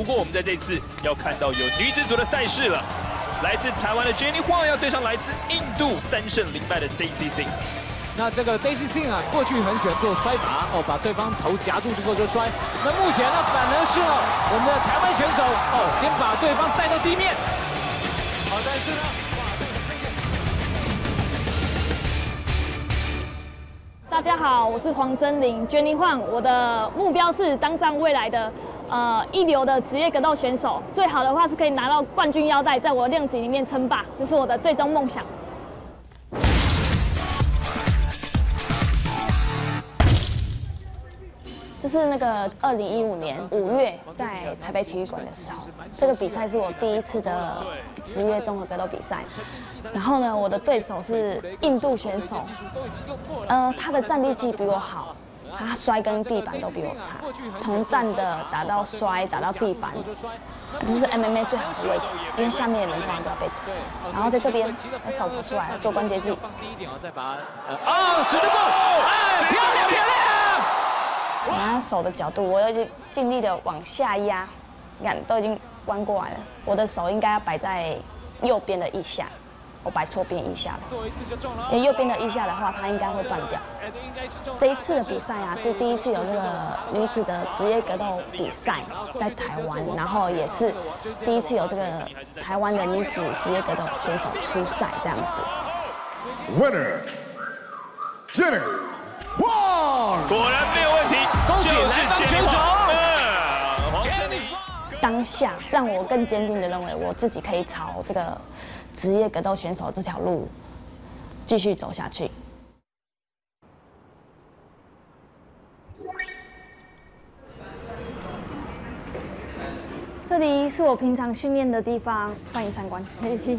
过我们在这次要看到有女子组的赛事了，来自台湾的 Jenny Huang 要对上来自印度3胜0败的 Daisy Singh。 那这个 Daisy Singh 啊，过去很喜欢做摔法哦，把对方头夹住之后就摔。那目前呢，反而是我们的台湾选手先把对方带到地面。好，但是呢， 大家好，我是黄真玲 Jenny Huang， 我的目标是当上未来的一流的职业格斗选手，最好的话是可以拿到冠军腰带，在我的量级里面称霸，这是我的最终梦想。 这是那个2015年5月在台北体育馆的时候，这个比赛是我第一次的职业综合格斗比赛。然后呢，我的对手是印度选手，他的站立技比我好，他摔跟地板都比我差，从站的打到摔打到地板，这是 MMA 最好的位置，因为下面的人通常都要被打。然后在这边，手跑出来了，做关节技。 第一点再把使得过，哎，漂亮漂亮！ 拿手的角度，我已经尽力的往下压，你看都已经弯过来了。我的手应该要摆在右边的腋下，我摆错边腋下了。因为右边的腋下的话，它应该会断掉。这一次的比赛啊，是第一次有这个女子的职业格斗比赛在台湾，然后也是第一次有这个台湾的女子职业格斗选手出赛这样子。 Winner, Jenny Huang。 果然没有问题， 恭喜就是南方选手。 黄真玲。 当下让我更坚定的认为，我自己可以朝这个职业格斗选手这条路继续走下去。这里是我平常训练的地方，欢迎参观。嘿嘿。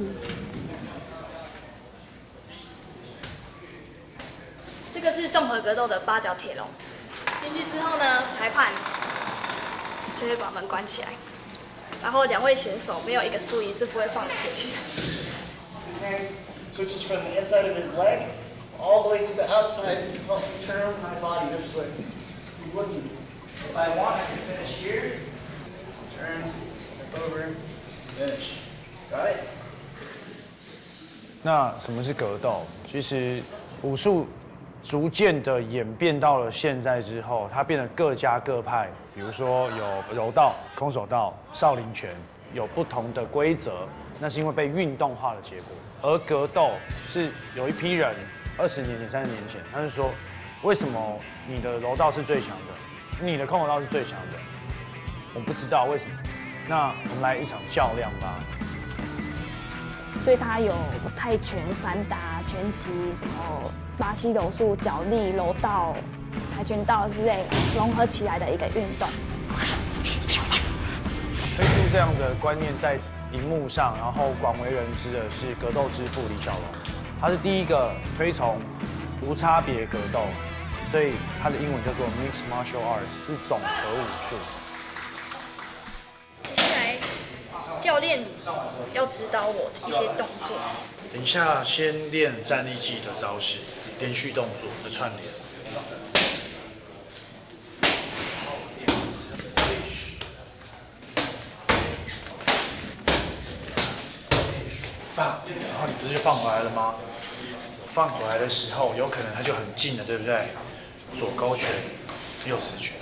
这个是综合格斗的8角铁笼。进去之后呢，裁判就会把门关起来，然后2位选手没有一个输赢是不会放出去的。 His hand switches from the inside of his leg all the way to the outside to help me turn my body this way. Keep looking. If I want, I can finish here. Turn, look over, finish. Got it? 那什么是格斗？其实武术逐渐的演变到了现在之后，它变得各家各派，比如说有柔道、空手道、少林拳，有不同的规则。那是因为被运动化的结果。而格斗是有一批人20年前、30年前，他就说，为什么你的柔道是最强的，你的空手道是最强的？我不知道为什么。那我们来一场较量吧。 所以它有泰拳、散打、拳击，什么巴西柔术、角力、柔道、跆拳道之类融合起来的一个运动。 推出这样的观念在荧幕上，然后广为人知的是格斗之父李小龙，他是第一个推崇无差别格斗，所以他的英文叫做 Mixed Martial Arts， 是总和武术。 接下来，教练要指导我一些动作。 等一下，先练站立技的招式，连续动作的串联。放，然后你不是就放回来了吗？放回来的时候，有可能它就很近了，对不对？左勾拳，右直拳。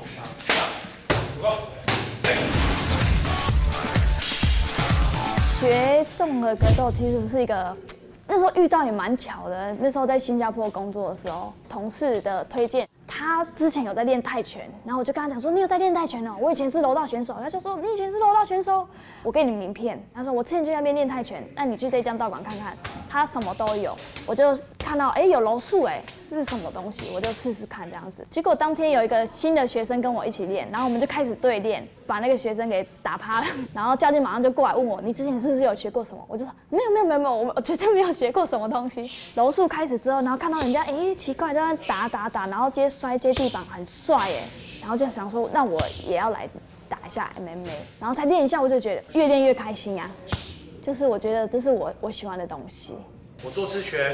学综合格斗其实是一个，那时候遇到也蛮巧的。那时候在新加坡工作的时候，同事的推荐，他之前有在练泰拳，然后我就跟他讲说：“你有在练泰拳哦，我以前是柔道选手。”他就说：“你以前是柔道选手？我给你名片。”他说：“我之前就在那边练泰拳，那你去这家道馆看看，他什么都有。”我就看到有柔术是什么东西，我就试试看这样子。结果当天有一个新的学生跟我一起练，然后我们就开始对练，把那个学生给打趴了。然后教练马上就过来问我：“你之前是不是有学过什么？”我就说：“没有，我绝对没有学过什么东西。”柔术开始之后，然后看到人家奇怪在那打，然后接摔接地板很帅然后就想说，那我也要来打一下 MMA， 然后才练一下，我就觉得越练越开心啊。就是我觉得这是我喜欢的东西。 我做刺拳。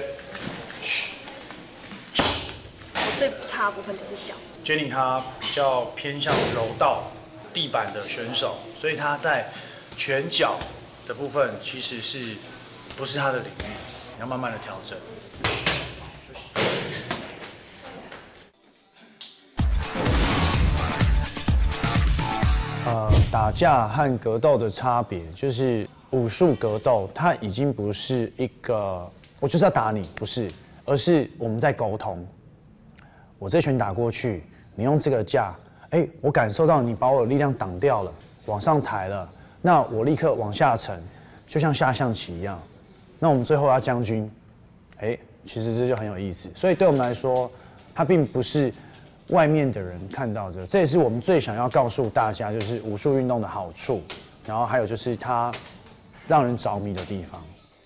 我最差的部分就是脚。 Jenny 她比较偏向柔道， 地板的选手，所以他在拳脚的部分其实不是他的领域，你要慢慢的调整。打架和格斗的差别就是武术格斗，它已经不是一个我就是要打你，不是，而是我们在沟通。我这拳打过去，你用这个架，我感受到你把我的力量挡掉了，往上抬了，那我立刻往下沉，就像下象棋一样。那我们最后要将军，其实这就很有意思。所以对我们来说，它并不是外面的人看到这个，这也是我们最想要告诉大家，就是武术运动的好处，然后还有就是它让人着迷的地方。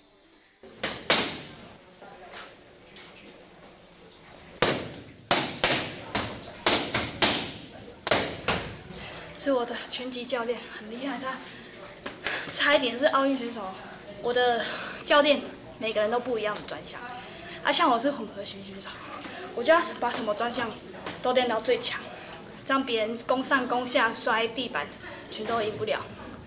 是我的拳击教练很厉害，他差一点是奥运选手。我的教练每个人都不一样的专项，像我是混合型选手，我就要把什么专项都练到最强，这样别人攻上攻下摔地板，全都赢不了。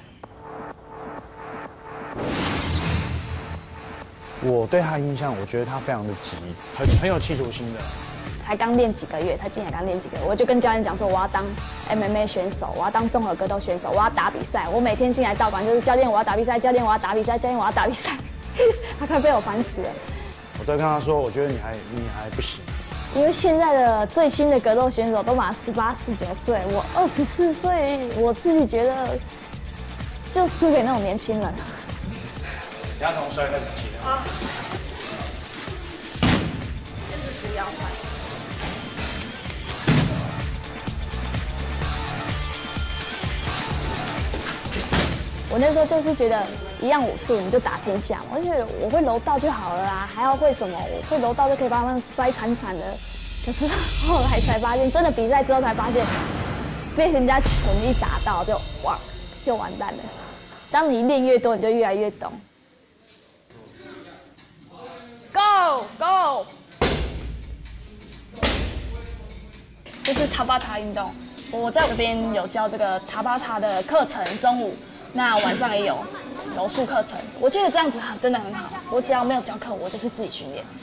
我对他的印象，我觉得他非常的急，很有企图心的。 才刚练几个月，他进来刚练几个月，我就跟教练讲说，我要当 MMA 选手，我要当综合格斗选手，我要打比赛。我每天进来道馆就是教练，我要打比赛，教练我要打比赛，教练我要打比赛。他快被我烦死了。 我都跟他说，我觉得你还不行。 因为现在的最新的格斗选手都满18、19岁，我24岁，我自己觉得就输给那种年轻人。 等下从摔开始起。好。 就是不要摔。 我那时候就是觉得一样武术你就打天下嘛，我就觉得我会柔道就好了啦，还要会什么？我会柔道就可以把他们摔惨惨的。可是后来才发现，真的比赛之后才发现，被人家拳一打到就完蛋了。当你练越多，你就越来越懂。Go Go， 这是塔巴塔运动。我在这边有教这个塔巴塔的课程，中午。那晚上也有柔术课程，我觉得这样子真的很好。我只要没有教课，我就是自己训练。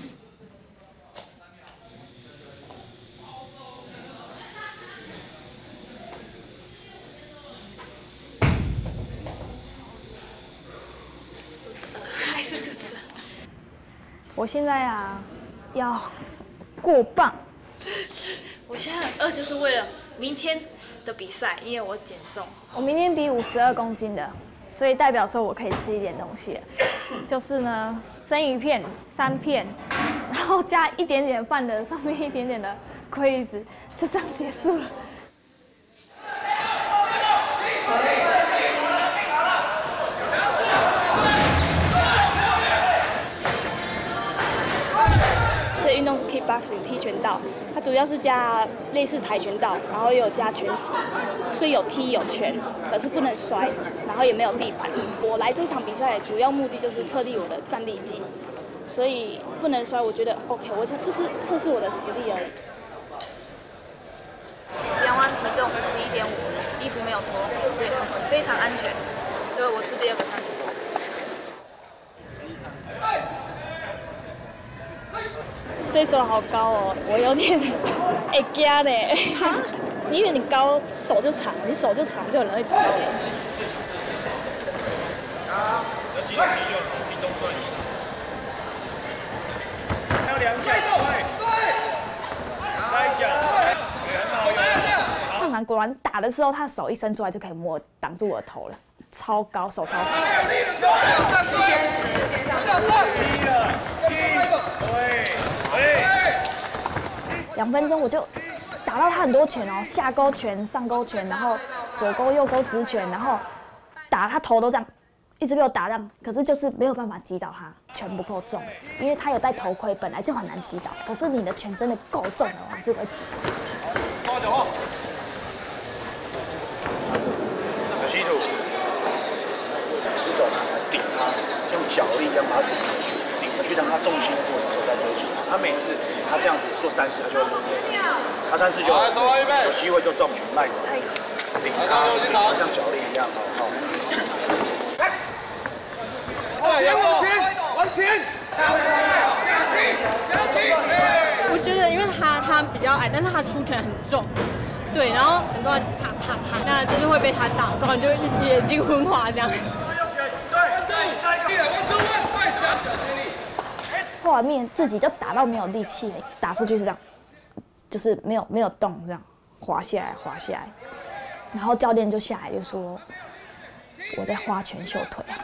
还是这次。 我现在要过磅。 我现在很饿，就是为了明天的比赛，因为我减重。 我明天比52公斤的，所以代表说我可以吃一点东西了，就是呢，生鱼片3片，然后加一点点饭的，上面一点点的龟子，就这样结束了。这运动是 kickboxing 踢拳道，它主要是加类似跆拳道，然后也有加拳击，所以有踢有拳，可是不能摔，然后也没有地板。我来这场比赛主要目的就是测力我的站立技，所以不能摔，我觉得 OK， 我就是测试我的实力而已。 量完体重11.5，衣服没有脱，对，非常安全。对，我是第2个上去做。 对手好高哦，我有点会惊嘞。因为你高，手就长，你手就长，就很容易打到人。 要肌肉肌中段以上。还有2脚，对，来一脚，很好。 上场果然打的时候，他手一伸出来就可以挡住我的头了，超高，手超长。2分钟我就打到他很多拳哦，下勾拳、上勾拳，然后左勾、右勾直拳，然后打他头都这样，一直被我打这样，可是就是没有办法击倒他，拳不够重，因为他有戴头盔，本来就很难击倒。可是你的拳真的够重的话，是会击倒。 有吸土，出手顶他，用脚力要把他顶回去，让他重心的过程中再追击他。他每次他这样子做3次，他就会他3次就有机会就重拳赖着。 顶它，像脚力一样，好。往前！ 我觉得，因为他比较矮，但是他出拳很重，对，然后很多人啪啪啪，那就是会被他打中，就眼睛昏花这样。 画面自己就打到没有力气，打出去是这样，就是没有动，这样滑下来，然后教练就下来就说我在花拳绣腿啊。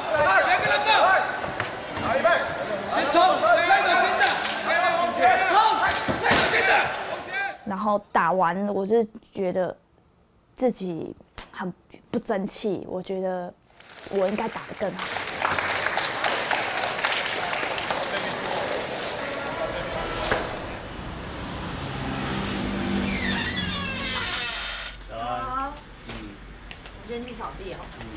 先冲，带走新的，往前冲，带走新的，往前。然后打完，我就觉得自己很不争气，我觉得我应该打得更好。好，我先去扫地哦。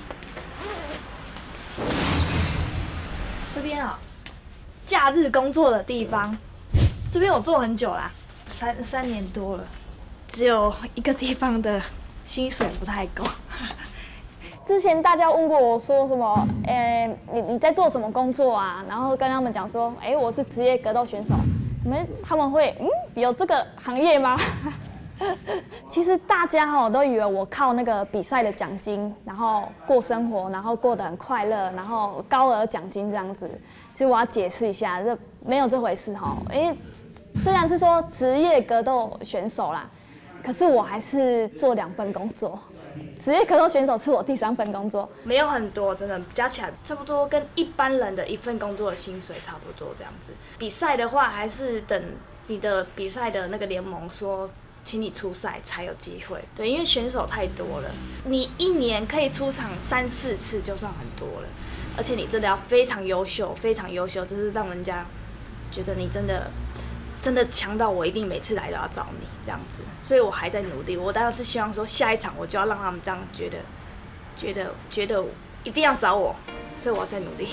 这边啊，假日工作的地方，这边我做很久啦，3年多了，只有一个地方的薪水不太够。之前大家问过我说什么，你在做什么工作啊？然后跟他们讲说，我是职业格斗选手。他们会有这个行业吗？其实大家都以为我靠那个比赛的奖金，然后过生活，然后过得很快乐，然后高额奖金这样子。其实我要解释一下，这没有这回事哈。虽然是说职业格斗选手啦，可是我还是做2份工作。职业格斗选手是我第3份工作，没有很多，真的加起来差不多跟一般人的1份工作的薪水差不多这样子。比赛的话，还是等你的比赛的那个联盟说，请你出赛才有机会。对，因为选手太多了，你1年可以出场3、4次就算很多了，而且你真的要非常优秀，非常优秀，就是让人家觉得你真的强到我一定每次来都要找你这样子。所以我还在努力，我当然是希望说下一场我就要让他们这样觉得一定要找我，所以我在努力。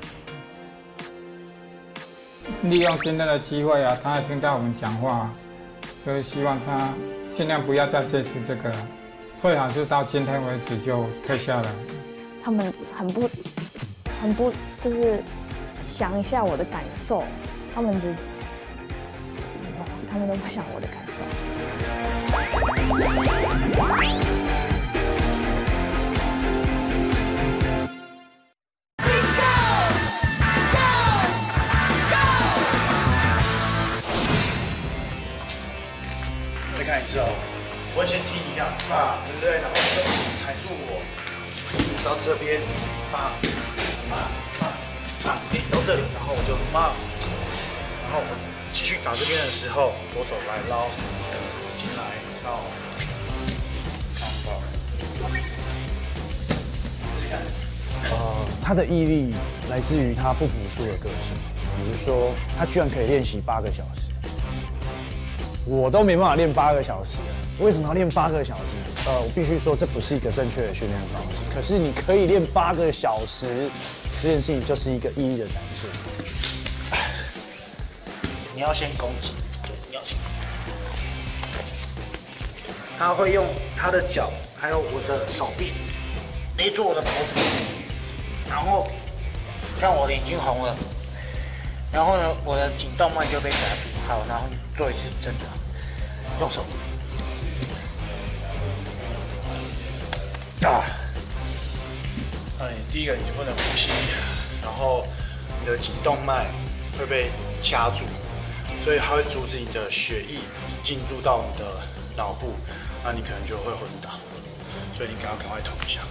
利用现在的机会啊，他也听到我们讲话。就是希望他尽量不要再接触这个，最好是到今天为止就退下来。 他们很不就是想一下我的感受，他们都不想我的感受。 看一次哦，我会先踢一下，对不对？然后就踩住我，到这边，到这里，然后我就然后我继续打这边的时候，左手来捞进来到扛包。 他的毅力来自于他不服输的个性，比如说他居然可以练习8个小时。我都没办法练8个小时，为什么要练8个小时？我必须说这不是一个正确的训练方式。可是你可以练8个小时，这件事情就是一个毅力的展现。 你要先攻击，对，你要先。他会用他的脚，还有我的手臂勒住我的脖子，然后看我的眼睛红了，然后呢，我的颈动脉就被夹住。好，然后做一次真的，用手。第一个你就不能呼吸，然后你的颈动脉会被掐住，所以它会阻止你的血液进入到你的脑部，那你可能就会昏倒，所以你赶快投一下。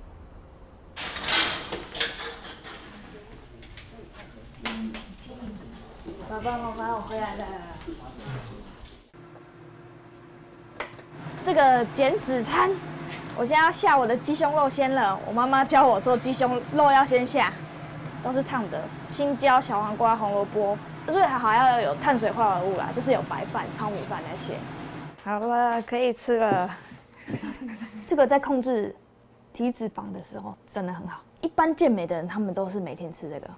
爸爸妈妈，我回来了。这个减脂餐，我现在要下我的鸡胸肉先了。我妈妈教我说鸡胸肉要先下，都是烫的，青椒、小黄瓜、红萝卜，最好要有碳水化合物啦，就是有白饭、糙米饭那些。好了，可以吃了。这个在控制体脂肪的时候真的很好。一般健美的人，他们都是每天吃这个。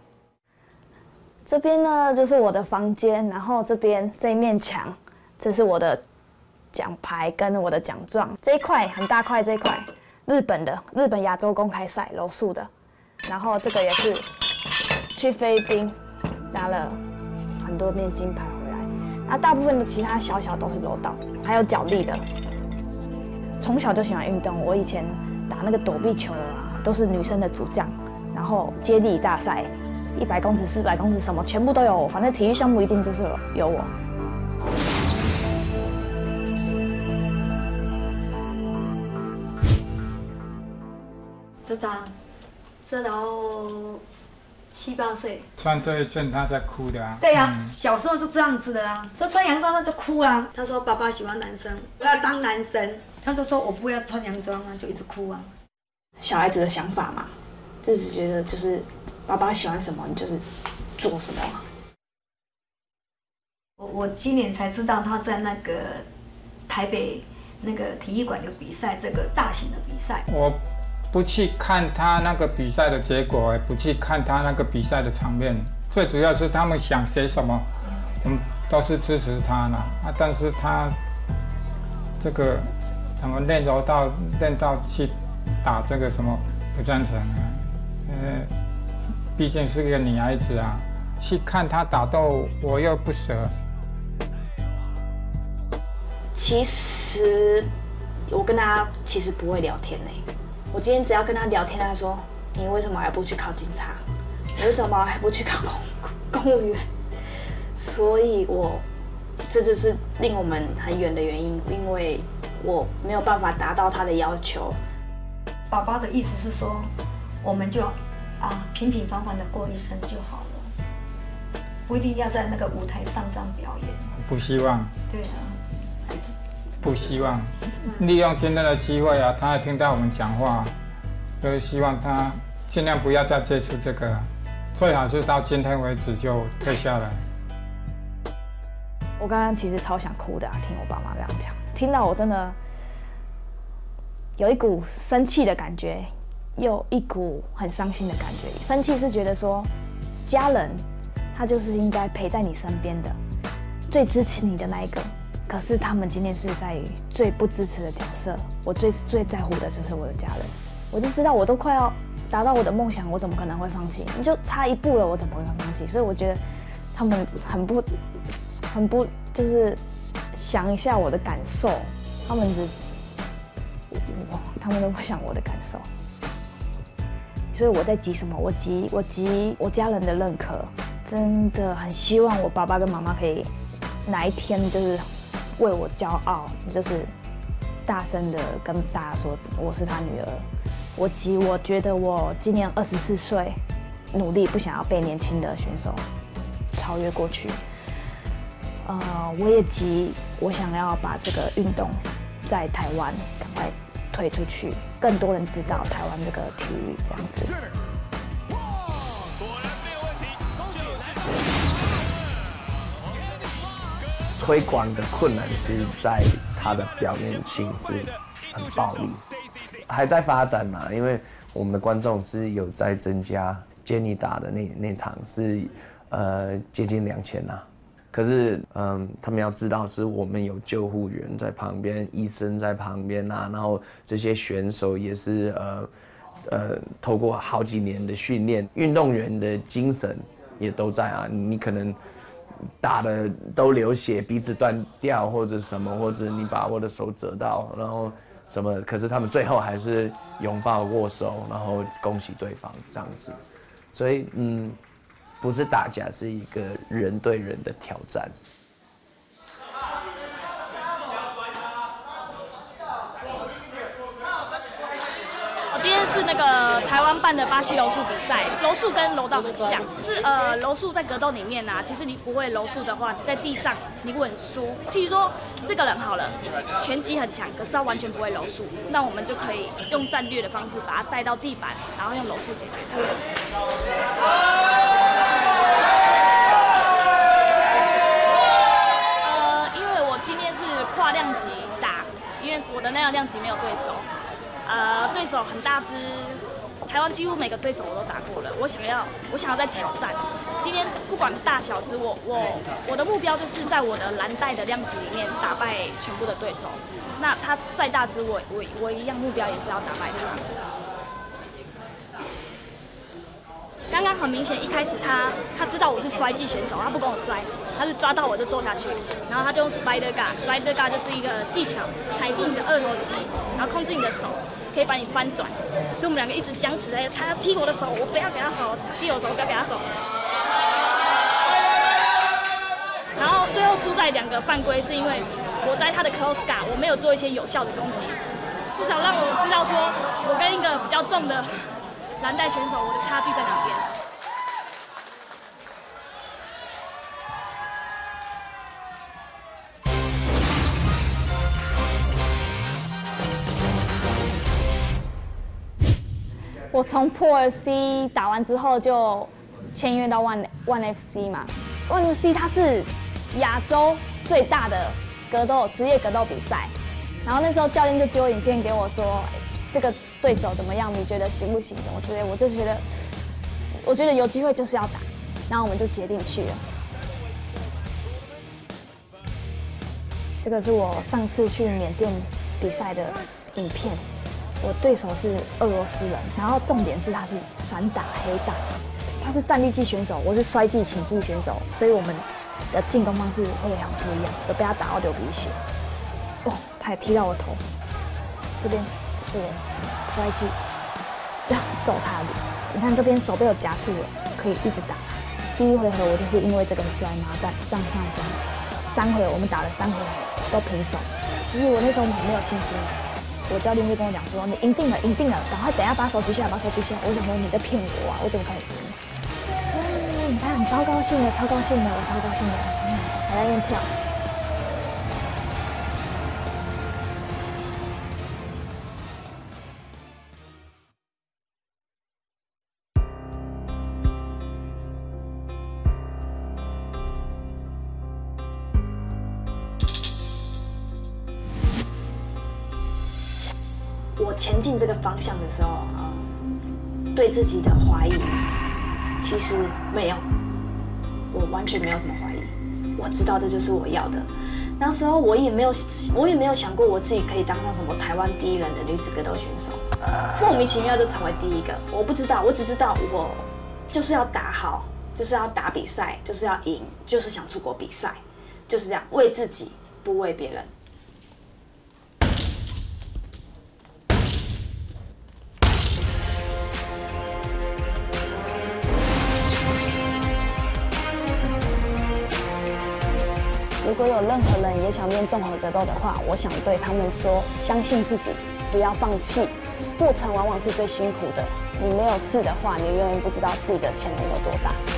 这边呢就是我的房间，然后这边这一面墙，这是我的奖牌跟我的奖状。这一块很大块，这一块日本亚洲公开赛柔术的，然后这个也是去菲律宾拿了很多面金牌回来，然后大部分的其他小都是柔道，还有角力的。从小就喜欢运动，我以前打那个躲避球啊，都是女生的主将，然后接力大赛，100公尺、400公尺什么全部都有我，反正体育项目一定就是有我。 这到7、8岁， 穿这一件他在哭的啊。 对呀、小时候是这样子的啊，就穿洋装他就哭啊。他说爸爸喜欢男生，我要当男生，他就说我不要穿洋装啊，就一直哭啊。 小孩子的想法嘛，就是觉得就是爸爸喜欢什么，你就是做什么。 我今年才知道他在那个台北那个体育馆有比赛，这个大型的比赛。 我不去看他那个比赛的结果，不去看他那个比赛的场面，最主要是他们想写什么，我们都是支持他啦。但是他这个怎么练柔道练到去打这个什么不赞成啊？毕竟是个女孩子啊，去看她打斗我又不舍。 其实我跟他其实不会聊天呢。我今天只要跟他聊天，他说：“你为什么还不去考警察？你为什么还不去考公务员？”所以这就是令我们很远的原因，因为我没有办法达到他的要求。 爸爸的意思是说，我们就平平凡凡的过一生就好了，不一定要在那个舞台上这样表演。 不希望。 对啊。 不希望利用今天的机会啊，他听到我们讲话，就是希望他尽量不要再接触这个，最好是到今天为止就退下来。 我刚刚其实超想哭的听我爸妈这样讲，听到我真的有一股生气的感觉，又一股很伤心的感觉。生气是觉得说，家人他就是应该陪在你身边的，最支持你的那一个。可是他们今天是在于最不支持的角色，我最在乎的就是我的家人。我就知道我都快要达到我的梦想，我怎么可能会放弃？你就差一步了，我怎么可能放弃？所以我觉得他们很不就是想一下我的感受，他们都不想我的感受。所以我在急什么？我急我家人的认可，真的很希望我爸爸跟妈妈可以哪一天就是为我骄傲，就是大声的跟大家说我是他女儿。我觉得我今年24岁，努力不想要被年轻的选手超越过去。我也急，我想要把这个运动在台湾赶快推出去，更多人知道台湾这个体育这样子。 推广的困难是在它的表面性是很暴力，还在发展嘛，因为我们的观众是有在增加。Jenny 打的那场是接近2000啊，可是他们要知道是我们有救护员在旁边，医生在旁边啊，然后这些选手也是透过好几年的训练，运动员的精神也都在啊，你可能打的都流血，鼻子断掉或者什么，或者你把我的手折到，然后什么，可是他们最后还是拥抱握手，然后恭喜对方这样子，所以不是打架，是一个人对人的挑战。 今天是那个台湾办的巴西柔术比赛，柔术跟柔道很像，是柔术在格斗里面啊，其实你不会柔术的话，在地上你会很输。譬如说这个人好了，拳击很强，可是他完全不会柔术，那我们就可以用战略的方式把他带到地板，然后用柔术解决他。因为我今天是跨量级打，因为我的那个量级没有对手。对手很大只，台湾几乎每个对手我都打过了。我想要再挑战， 今天不管大小只，我的目标就是在我的蓝带的量级里面打败全部的对手。那他再大只，我一样目标也是要打败他。刚刚很明显，一开始他知道我是摔技选手，他不跟我摔，他是抓到我就揍下去，然后他就用 Spider Guard，Spider Guard 就是一个技巧，踩进你的二头肌，然后控制你的手，可以把你翻转。所以我们两个一直僵持在，他要踢我的手，我不要给他手；他踢我的手，我不要给他手。然后最后输在2个犯规，是因为我在他的 Close Guard 我没有做一些有效的攻击，至少让我知道说我跟一个比较重的蓝带选手，我的差距在哪边？ 我从 Pro FC 打完之后就签约到 One FC 嘛。One FC 它是亚洲最大的职业格斗比赛。然后那时候教练就丢影片给我说，这个对手怎么样？你觉得行不行？怎么之类，我就觉得，我觉得有机会就是要打，然后我们就决定去了。这个是我上次去缅甸比赛的影片，我对手是俄罗斯人，然后重点是他是散打黑带，他是站立技选手，我是摔技擒技选手，所以我们的进攻方式会很不一样，有被他打到流鼻血。哦，他也踢到我头，这边是我摔技，要揍他的脸。你看这边手被我夹住了，可以一直打。第1回合我就是因为这个摔麻蛋占上风，3回我们打了3回合都平手。其实我那时候很没有信心，我教练就跟我讲说：“你赢定了，赢定了，赶快等一下把手举起来，把手举起来。”我想说你在骗我啊，我怎么可能赢？你看，超高兴的，超高兴的，我超高兴的，还在那边跳。我前进这个方向的时候，对自己的怀疑其实没有，我完全没有什么怀疑。我知道这就是我要的。那时候我也没有想过我自己可以当上什么台湾第1人的女子格斗选手，莫名其妙就成为第1个。我不知道，我只知道我就是要打好，就是要打比赛，就是要赢，就是想出国比赛，就是这样，为自己，不为别人。如果有任何人也想练综合格斗的话，我想对他们说：相信自己，不要放弃。过程往往是最辛苦的。你没有试的话，你永远不知道自己的潜能有多大。